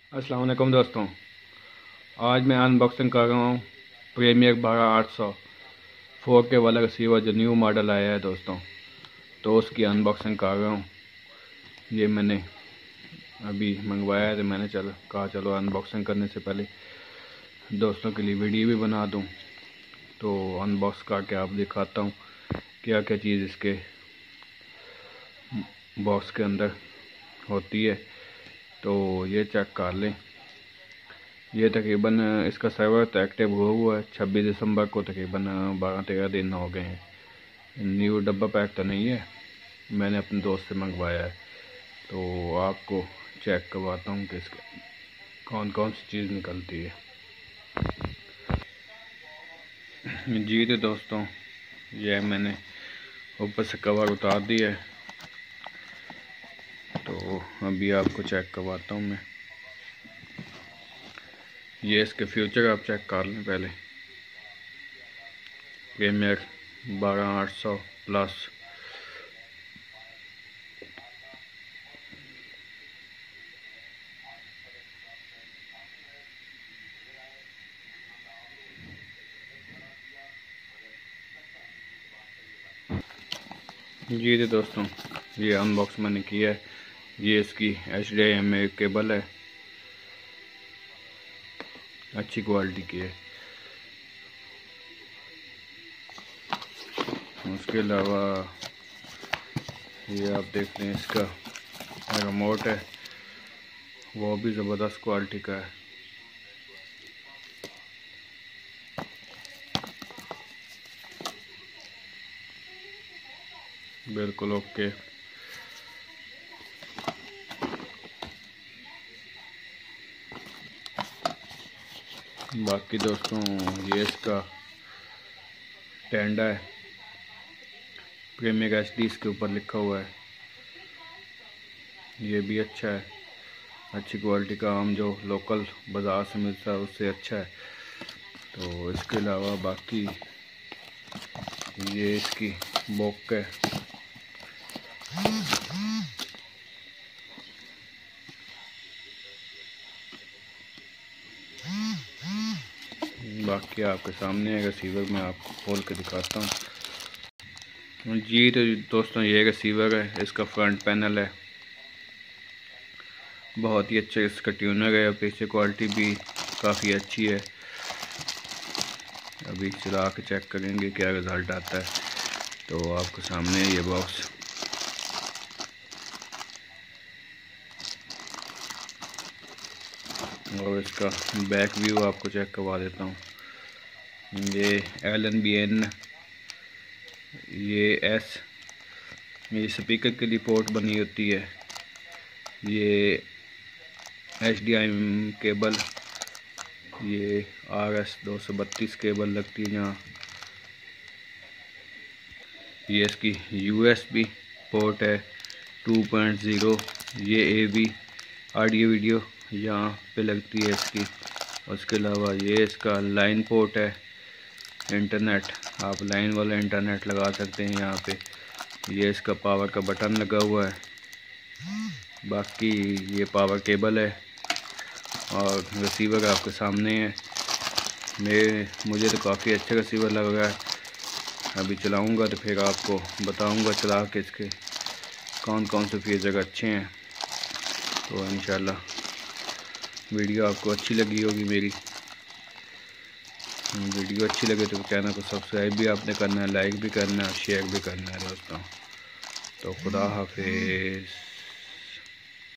अस्सलाम वालेकुम दोस्तों। आज मैं अनबॉक्सिंग कर रहा हूँ प्रीमियर 12800 4K वाला रिसीवर जो न्यू मॉडल आया है दोस्तों। तो उसकी अनबॉक्सिंग कर रहा हूँ। ये मैंने अभी मंगवाया है तो मैंने कहा चलो अनबॉक्सिंग करने से पहले दोस्तों के लिए वीडियो भी बना दूँ। तो अनबॉक्स करके आप दिखाता हूँ क्या क्या चीज़ इसके बॉक्स के अंदर होती है। तो ये चेक कर लें। ये तकरीबन इसका सर्वर तो एक्टिव हुआ है 26 दिसंबर को, तकरीबन 12-13 दिन हो गए हैं। न्यू डब्बा पैक तो नहीं है, मैंने अपने दोस्त से मंगवाया है। तो आपको चेक करवाता हूँ कि इसके कौन कौन सी चीज़ निकलती है। जी तो दोस्तों, यह मैंने ऊपर से कवर उतार दिया है। तो अभी आपको चेक करवाता हूँ मैं। ये इसके फ्यूचर आप चेक कर लें पहले। Premiere 12800 plus. जी तो दोस्तों, ये अनबॉक्स मैंने किया है। ये इसकी HDMI केबल है, अच्छी क्वालिटी की है। उसके अलावा ये आप देख लें, इसका रिमोट है, वो भी ज़बरदस्त क्वालिटी का है। बिल्कुल ओके। बाकी दोस्तों, ये इसका टेंडा है, प्रीमियर HD इसके ऊपर लिखा हुआ है। ये भी अच्छा है, अच्छी क्वालिटी का, हम जो लोकल बाज़ार से मिलता है उससे अच्छा है। तो इसके अलावा बाकी ये इसकी बॉक्स है। बाकी आपके सामने है रिसीवर, मैं आपको खोल के दिखाता हूँ। जी तो दोस्तों, ये रिसीवर है, इसका फ्रंट पैनल है, बहुत ही अच्छा इसका ट्यूनर है और पीछे क्वालिटी भी काफ़ी अच्छी है। अभी चला के चेक करेंगे क्या रिज़ल्ट आता है। तो आपके सामने ये बॉक्स। और इसका बैक व्यू आपको चेक करवा देता हूँ। ये LNBN, ये स्पीकर के लिए पोर्ट बनी होती है। ये HDMI केबल, ये RS-232 केबल लगती है यहाँ। ये इसकी USB पोर्ट है 2.0। ये AV ऑडियो वीडियो यहाँ पे लगती है इसकी। उसके अलावा ये इसका लाइन पोर्ट है, इंटरनेट, आप लाइन वाला इंटरनेट लगा सकते हैं यहाँ पे। ये इसका पावर का बटन लगा हुआ है। बाकी ये पावर केबल है और रिसीवर आपके सामने है। मुझे तो काफ़ी अच्छा रिसीवर लग रहा है। अभी चलाऊंगा तो फिर आपको बताऊंगा चला के इसके कौन कौन से फीचर अच्छे हैं। तो इंशाल्लाह वीडियो आपको अच्छी लगी होगी। मेरी वीडियो अच्छी लगे तो चैनल को सब्सक्राइब भी आपने करना है, लाइक भी करना है, शेयर भी करना है दोस्तों। तो खुदा हाफिज़।